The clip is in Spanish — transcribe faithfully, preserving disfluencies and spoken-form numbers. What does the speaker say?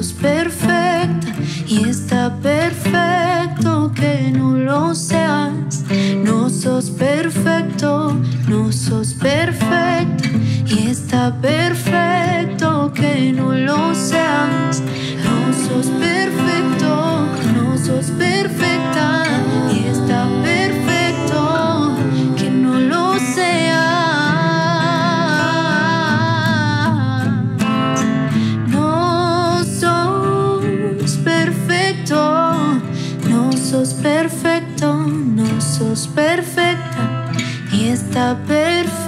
sos perfecta y está perfecto que no lo seas. No sos perfecto, no sos perfecta y está perfecto que no lo seas. No sos perfecto, no sos perfecta y está perfecto que no lo seas. No sos perfecto, no sos perfecto, no sos perfecta y está perfecto